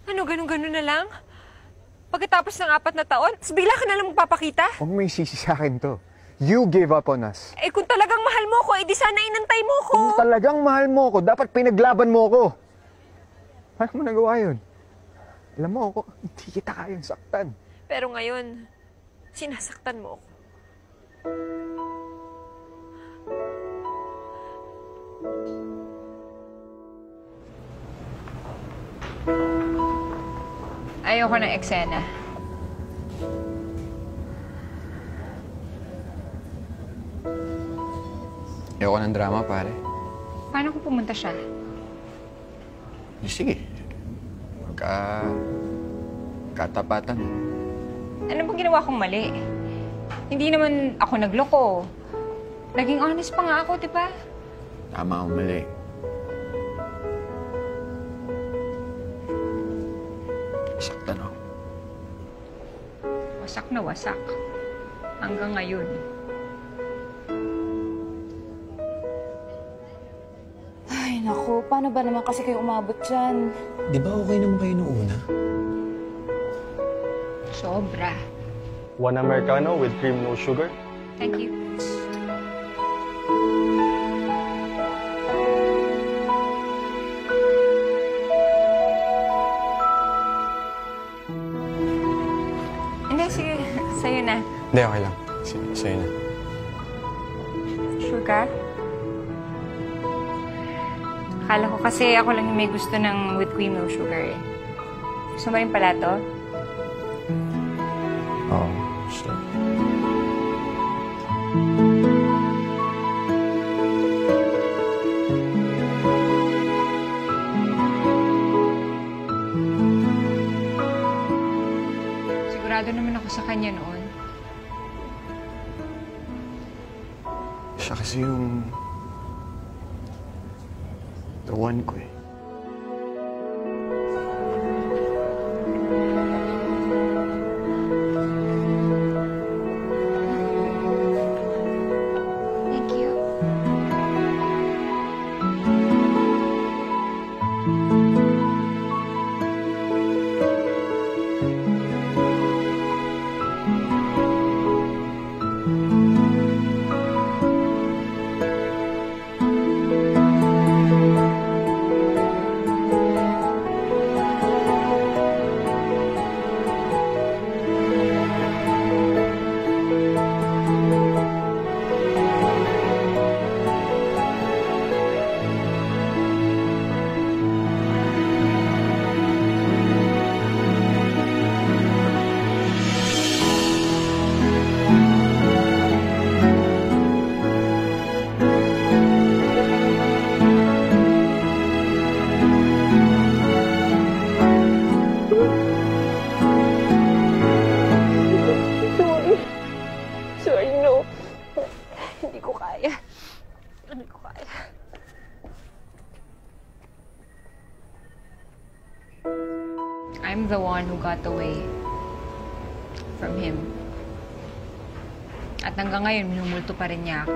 Ano, ganun-ganun na lang? Pagkatapos ng 4 na taon, bigla ka na lang magpapakita? Huwag may sisi sa akin to. You gave up on us. Eh kung talagang mahal mo ko, edi sana inantay mo ko. Kung talagang mahal mo ko, dapat pinaglaban mo ko. Paano mo nagawa yun? Alam mo ako, hindi kita kayang saktan. Pero ngayon, sinasaktan mo ako. Ayoko ng eksena. Ayoko ng drama, pare. Paano kung pumunta siya? Sige. Katapatan. Ano bang ginawa kong mali? Hindi naman ako nagloko. Naging honest pa nga ako, di ba? Tama o mali. Saktan ako. Wasak na wasak. Hanggang ngayon. Ay, naku. Paano ba naman kasi kayo umabot dyan? Di ba okay naman kayo noong una? Sobra. 1 Americano with cream, no sugar. Thank you. Hindi, sige. Sa'yo na. Hindi, okay lang. Sige, sa'yo na. Sure ka? Akala ko kasi ako lang yung may gusto ng with cream, no sugar eh. Gusto mo rin pala to? Oo, sure. Sigurado naman ako sa kanya noon. Siya kasi yung... the one ko eh. Thank you. Sorry, no. Hindi ko kaya. Hindi ko kaya. I'm the one who got away from him. At hanggang ngayon, minumulto pa rin niya ako.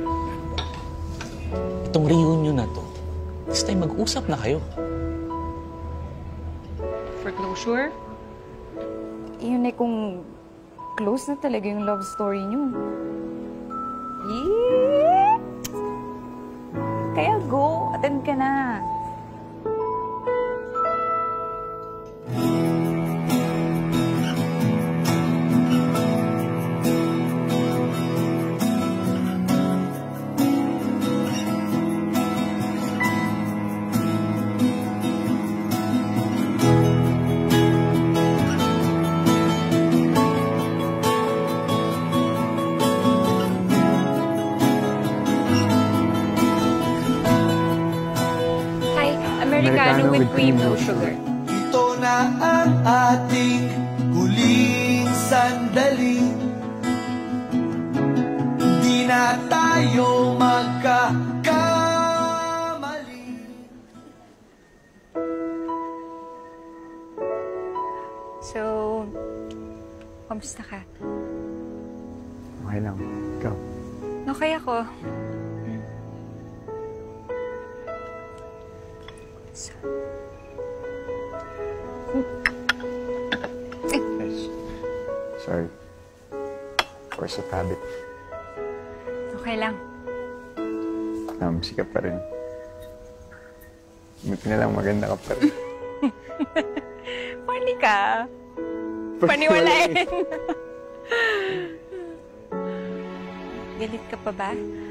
Itong reunion na to, this time mag-usap na kayo. For closure? Yun eh kung close na talaga yung love story niyo. Yee! Kaya go, attend ka na. Americano with cream, no sugar. Ito na ang ating huling sandali. Di na tayo magkakamali. So, kamusta ka? Okay lang. Ikaw. Okay ako. Sorry. Force of habit. Okay lang. Sikap pa rin. Buti na lang maganda ka pa rin. Funny ka. Paniwalain. Galit ka pa ba?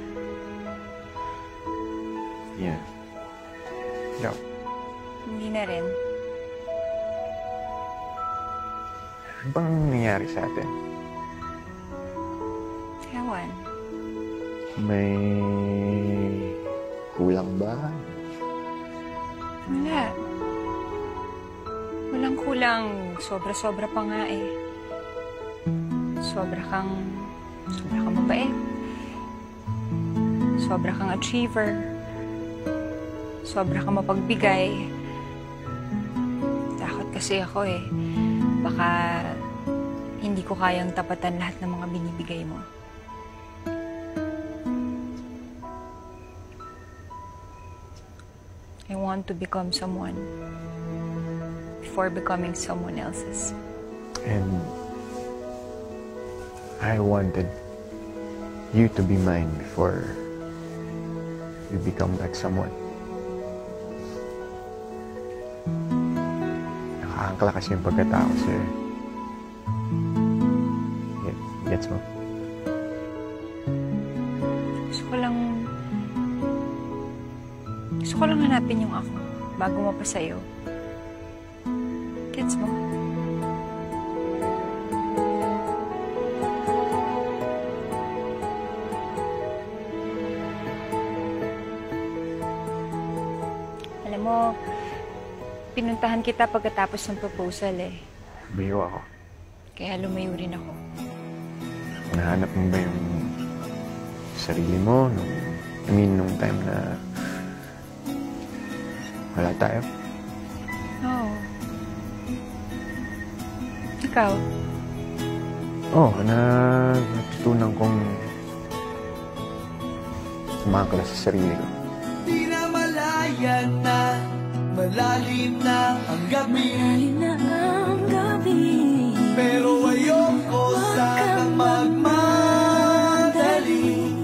Yeah. No. Hindi na rin. Ano bang nangyari sa atin? Ewan. May kulang ba? Wala. Walang kulang. Sobra-sobra pa nga eh. Sobra kang mabait. Sobra kang achiever. Sobra kang mapagbigay. Takot kasi ako eh. Baka hindi ko kayang tapatan lahat ng mga binibigay mo. I want to become someone before becoming someone else's. And I wanted you to be mine before you become that someone. Nakaangkla kasi yung pagkatao sa'yo. Gets mo? Gusto ko lang hanapin yung ako bago mapasayo. Gets mo? Alam mo, pinuntahan kita pagkatapos ng proposal eh. Biyo ako. Kaya lumayo rin ako. Nahanap mo ba yung sarili mo nung time na wala tayo? Oo. Ikaw? Oo, natutunan kong umangkla sa sarili ko. Di na malayan na, malalim na ang gabi. Pero ayoko sanang magmadali.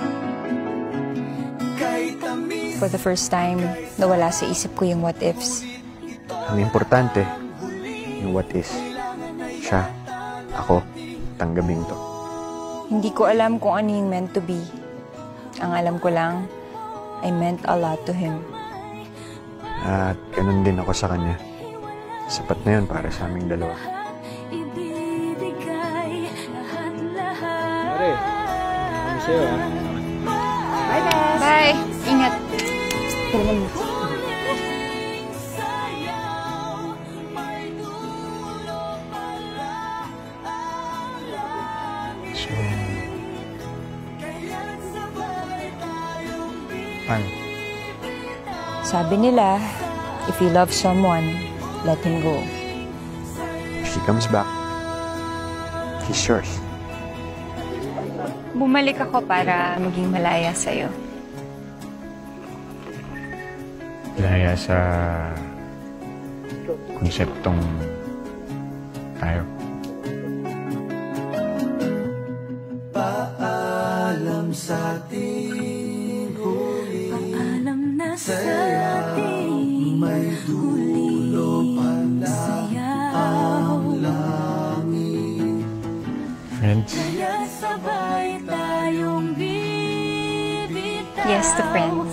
Kahit tamis. For the first time, nawala sa isip ko yung what ifs. Ang importante, yung what is. Siya, ako, tanggapin to. Hindi ko alam kung ano yung meant to be. Ang alam ko lang, I meant a lot to him. At ganun din ako sa kanya. Sapat na yun para sa aming dalawa. Pare, ano sa'yo ha? Bye! Ingat! So, paano? Sabi nila, if you love someone, let him go. If she comes back, he's yours. Bumalik ako para maging malaya sa'yo. Dahil sa konseptong tayo. Paalam sa ating huli. Paalam na sa ating May dulo pala ang langit. Friends? sabay tayong bibitaw. Yes, to friends.